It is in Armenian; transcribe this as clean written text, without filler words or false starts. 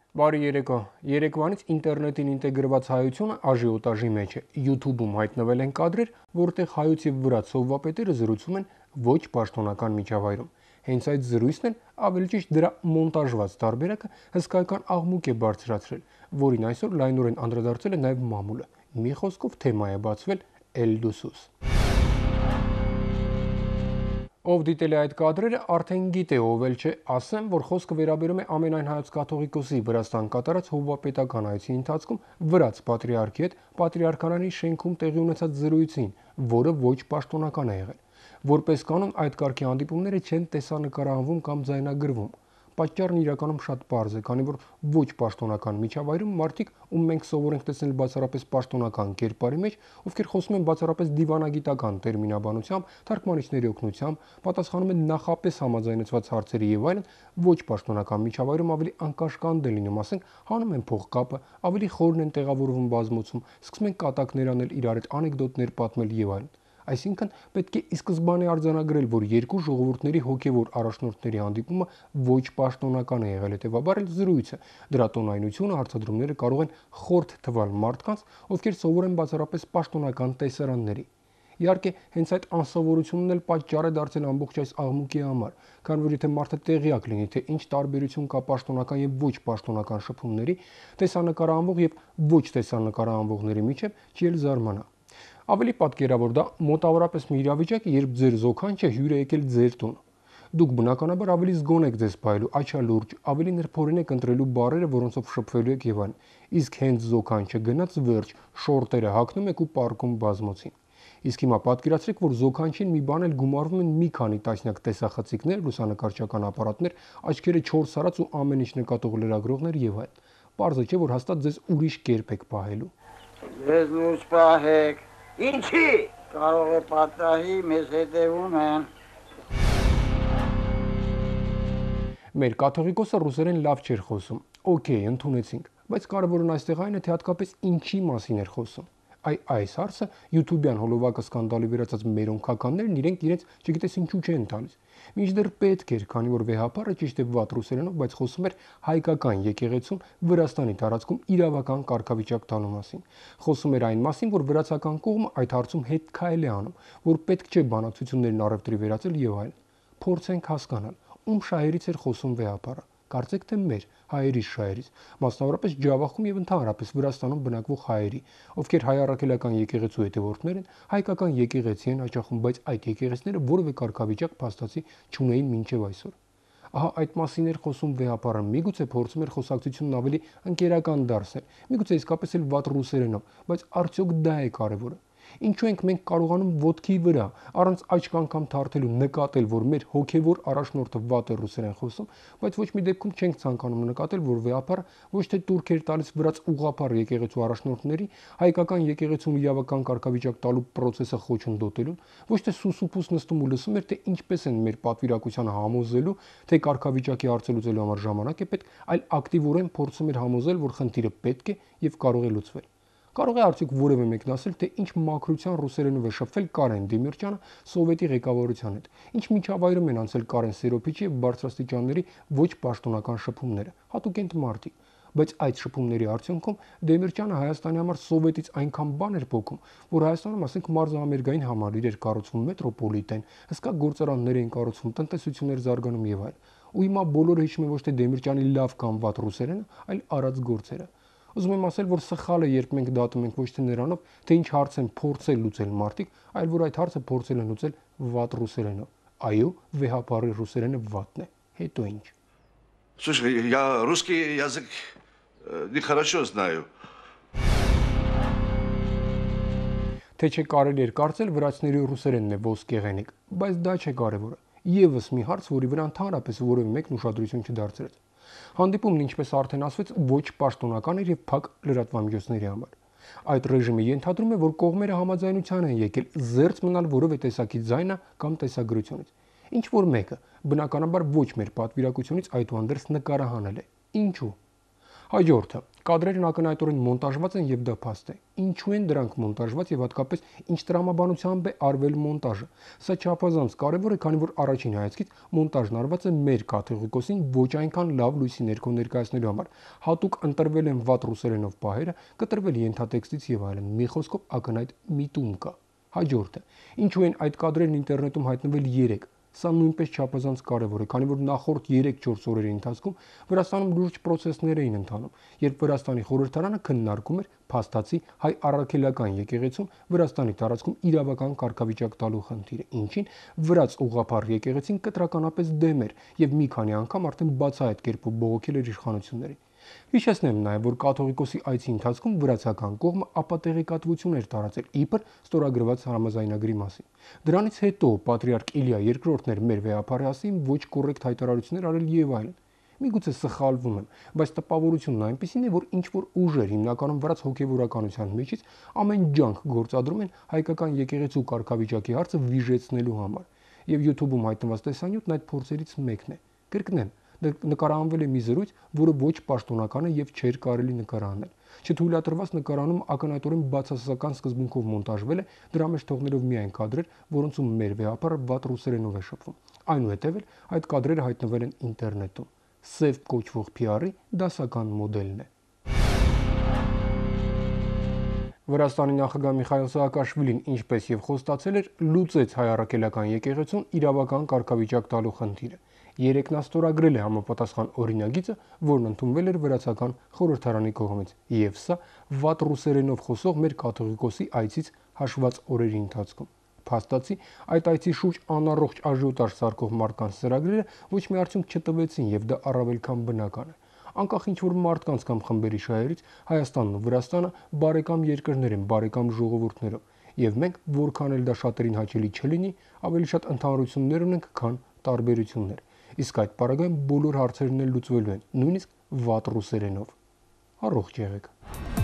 Բարի երեկո։ Երեկվանից ինտերնետին ինտեգրված հայությունը աժիոտաժի մեջ է։ YouTube-ում հայտնվել են կադրեր, որտեղ հայոց եւ վրաց սովվապետերը զրուցում են ոչ պաշտոնական միջավայրում։ Հենց այդ զրույցն էլ, ավելի ճիշտ դրա մոնտաժված տարբերակը հսկայական աղմուկ է բարձրացրել, որին այսօր լայնորեն անդրադարձել է նաեւ մամուլը։ Մի խոսքով թեմա է բացվել Էլդուսուս։ Ով դիտել է այդ կադրերը, արդեն գիտե, ով էլ չէ, ասեմ, որ խոսքը վերաբերում է ամենայն հայոց կաթողիկոսի Վրաստան կատարած հովվապետական այցի ընթացքում վրաց պատրիարքի հետ պատրիարքանանի շենքում տեղի ունեցած զրույցին, որը ոչ պաշտոնական է եղել։ Որպես կանոն այդ կարգի հանդիպումները չեն տեսանկարահանվում կամ ձայնագրվում։ Պատճառն իրականում շատ պարզ է, քանի որ ոչ պաշտոնական միջավայրում մարդիկ, ում մենք սովոր ենք տեսնել բացառապես պաշտոնական կերպարի մեջ, ովքեր խոսում են բացառապես դիվանագիտական տերմինաբանությամբ, թարգմանիչների օգնությամբ, պատասխանում են նախապես համաձայնեցված հարցերի եւ այլն, ոչ պաշտոնական միջավայրում ավելի անկաշկանդ է լինում, ասենք, հանում են փողկապը, ավելի խորն են տեղավորվում բազմոցում, սկսում են կատակներ անել իրար հետ, անեկդոտներ պատմել եւ այլն։ Այսինքն պետք է ի սկզբանե արձանագրել, որ երկու ժողովուրդների հոգևոր առաջնորդների հանդիպումը ոչ պաշտոնական է եղել, հետևաբար էլ զրույցը, դրա տոնայնությունը, հարցադրումները կարող են խորթ թվալ մարդկանց, ովքեր սովոր են բացառապես պաշտոնական տեսարանների։ Իհարկե, հենց այդ անսովորությունն էլ պատճառ է դարձել ամբողջ այս աղմուկի համար, քանի որ եթե մարդը տեղյակ լինի, թե ինչ տարբերություն կա պաշտոնական եւ ոչ պաշտոնական շփումների, տեսանկարահանվող եւ ոչ տեսանկարահանվողների միջեւ, չի էլ զարմանա։ Ավելի պատկերավոր դա մոտավորապես մի իրավիճակ է, երբ ձեր զոքանչը հյուր է եկել ձեր տուն։ Դուք բնականաբար ավելի զգոն եք ձեզ պահելու, աչալուրջ, ավելի նրբորեն եք ընտրելու բառերը, որոնցով շփվելու եք եւ այլն։ Իսկ հենց զոքանչը գնաց վերջ, շորտերը հագնում եք ու պառկում բազմոցին։ Իսկ հիմա պատկերացրեք, որ զոքանչին մի բան էլ գումարվում են մի քանի տասնյակ տեսախցիկներ, լուսանկարչական ապարատներ, աչքերը 4 սարած ու ամեն ինչ նկատող լրագրողներ եւ այլն։ Պարզ է, չէ, որ հաստատ ձեզ ուրիշ կերպ եք պահելու։ Ձեզ լուրջ պահեք։ Ինչի՞։ Կարող է պատահի մեզ հետևում են։ Մեր կաթողիկոսը ռուսերեն լավ չէր խոսում։ Okay, ընդունեցինք, բայց կարևորն այստեղ այն է, թե հատկապես ինչի մասին էր խոսում։ Այս հարցը YouTube-յան հոլովակը սկանդալի վերածած մերոնքականներն իրենք իրենց չգիտես ինչու չեն տալիս։ Մինչդեռ պետք էր, քանի որ վեհապարը ճիշտ է վատ ռուսերենով, բայց խոսում էր հայկական եկեղեցում Վրաստանի տարածքում իրավական կարգավիճակ տալու մասին։ Խոսում էր այն մասին, որ վրացական կողմը այդ հարցում հետ քայլ է անում, որ պետք չէ բանակցություններն առևտրի վերածել եւ այլն։ Փորձենք հասկանալ, ում շահերից էր խոսում վեհապարը։ Կարծեք թե մեր հայերի շահերից, մասնավորապես Ջավախում եւ ընդհանրապես Վրաստանում բնակվող հայերի, ովքեր հայ առաքելական եկեղեցու հետևորդներ են, հայկական եկեղեցի են հաճախում, բայց այդ եկեղեցիները որևէ կարգավիճակ փաստացի չունեին մինչև այսօր։ Ահա այդ մասին էր խոսում վեհապարը, միգուցե փորձում էր խոսակցությունն ավելի ընկերական դարձնել, միգուցե իսկապես էլ վատ ռուսերենով, բայց արդյոք դա է կարևորը։ Ինչու ենք մենք կարողանում ոտքի վրա, առանց աչք անգամ թարթելու նկատել, որ մեր հոգևոր առաջնորդը վատ է ռուսերեն խոսում, բայց ոչ մի դեպքում չենք ցանկանում նկատել, որ վեհապարը ոչ թե տուրք էր տալիս վրաց ուղղափառ եկեղեցու առաջնորդների, հայկական եկեղեցուն իրավական կարգավիճակ տալու process-ը խոչընդոտելուն, ոչ թե սուսուփուս նստում ու լսում էր, թե ինչպես են մեր պատվիրակությանը համոզելու, թե կարգավիճակի հարցը լուծելու համար ժամանակ է պետք, այլ ակտիվորեն փորձում էր համոզել, որ խնդիրը պետք է եւ կարող է լուծվել։ Կարող է արդյոք որևէ մեկն ասել, թե ինչ մաքրության ռուսերենով է շփվել Կարեն Դեմիրճյանը սովետի ղեկավարության հետ, ինչ միջավայրում են անցել Կարեն Սերոփիչի եւ բարձրաստիճանների ոչ պաշտոնական շփումները, հատուկենտ մարտի, բայց այդ շփումների արդյունքում Դեմիրճյանը Հայաստանի համար սովետից այնքան բան էր փոխում, որ Հայաստանում, ասենք, մարզահամերգային համալիր էր կառուցվում, մետրոպոլիտեն, հսկա գործարաններ էին կառուցվում, տնտեսություն էր զարգանում եւ այլն։ Ու հիմա բոլորը հիշում են ոչ թե Դեմիրճյանի լավ կամ վատ ռուսերենը, այլ արած գործերը։ Ուզում եմ ասել, որ սխալ է, երբ մենք դատում ենք ոչ թե նրանով, թե ինչ հարց են փորձել լուծել մարդիկ, այլ որ այդ հարցը փորձել են լուծել վատ ռուսերենով։ Այո, վեհապարի ռուսերենը վատն է։ Հետո ինչ։ Слушай, я русский язык нехорошо знаю. Թե չէ կարելի էր կարծել վրացիների ռուսերենն է ոսկեղենիկ, բայց դա չէ կարևորը։ Եվս մի հարց, որի վրա ընդհանրապես որևէ մեկն ուշադրություն չդարձրեց։ Հանդիպումն, ինչպես արդեն ասվեց, ոչ պաշտոնական էր եւ փակ լրատվամիջոցների համար։ Այդ ռեժիմը ենթադրում է, որ կողմերը համաձայնության են եկել զերծ մնալ որևէ տեսակի ձայնա կամ տեսագրությունից։ Ինչ որ մեկը, բնականաբար ոչ մեր պատվիրակությունից այդուհանդերձ նկարահանել է։ Ինչու։ Հաջորդը, կադրերն ակնհայտորեն մոնտաժված են եւ դա փաստ է։ Ինչու են դրանք մոնտաժված եւ հատկապես ինչ տրամաբանությամբ է արվել մոնտաժը։ Սա չափազանց կարեւոր է, քանի որ առաջին հայացքից մոնտաժն արված է մեր կաթողիկոսին ոչ այնքան լավ լույսի ներքո ներկայացնելու համար։ Հատուկ ընտրվել են վատ ռուսերենով պահերը, կտրվել ենթատեքստից եւ այլն։ Մի խոսքով ակնհայտ միտում կա։ Հաջորդը, ինչու են այդ կադրերն ինտերնետում հայտնվել 3։ Սա նույնպես չափազանց կարևոր է, քանի որ նախորդ 3-4 օրերի ընթացքում Վրաստանում լուրջ պրոցեսներ էին ընթանում, երբ Վրաստանի խորհրդարանը քննարկում էր փաստացի հայ առաքելական եկեղեցուն Վրաստանի տարածքում իրավական կարգավիճակ տալու խնդիրը, ինչին վրաց ուղղափառ եկեղեցին կտրականապես դեմ էր եւ մի քանի անգամ արդեն բացահայտ կերպով բողոքել էր իշխանություններին։ Հիշեցնեմ նաև, որ կաթողիկոսի այցի ընթացքում վրացական կողմը ապատեղեկատվություն էր տարածել իբր ստորագրված համաձայնագրի մասին։ Դրանից հետո պատրիարք Իլիա II-ն էր մեր վեհապարի մասին ոչ կոռեկտ հայտարարություններ արել եւ այլն։ Միգուցե սխալվում եմ, բայց տպավորությունն այնպեսին է, որ ինչ որ ուժեր հիմնականում վրաց հոգևորականության միջից ամեն ջանք գործադրում են հայկական եկեղեցու կարգավիճակի հարցը վիժեցնելու համար։ Եվ YouTube-ում հայտնված տեսանյութն այդ փորձերից մեկն է։ Կրկնեմ, նկարահանվել է մի զրույց, որը ոչ պաշտոնական է եւ չէր կարելի նկարահանել։ Չթույլատրված նկարանում ակնհայտորեն բացասական սկզբունքով մոնտաժվել է, դրա մեջ թողնելով միայն կադրեր, որոնցում մեր վեհապարը վատ ռուսերենով է շփվում։ Այնուհետև էլ այդ կադրերը հայտնվել են ինտերնետում։ Սև կոչվող PR-ի դասական մոդելն է։ Վրաստանի նախագահ Միխայիլ Սահակաշվիլին, ինչպես եւ խոստացել էր, լուծեց հայ առաքելական եկեղեցուն իրավական կարգավիճակ տալու խնդիրը։ Երեկ նա ստորագրել է համապատասխան օրինագիծը, որն ընդունվել էր վրացական խորհրդարանի կողմից, եւ սա վատ ռուսերենով խոսող մեր կաթողիկոսի այցից հաշված օրերի ընթացքում։ Փաստացի, այդ այցի շուրջ անառողջ աժիոտաժ սարքող մարդկանց ծրագրերը ոչ մի արդյունք չտվեցին եւ դա առավել քան բնական է։ Անկախ ինչ որ մարդկանց կամ խմբերի շահերից Հայաստանն ու Վրաստանը բարեկամ երկրներ են, բարեկամ ժողովուրդներով, եւ մենք որքան էլ դա շատերին հաճելի չլինի, ավելի շատ ընդհանրություններ ունենք, քան տարբերություններ։ Իսկ այդ պարագայում բոլոր հարցերն էլ լուծվելու են, նույնիսկ վատ ռուսերենով։ Առողջ եղեք։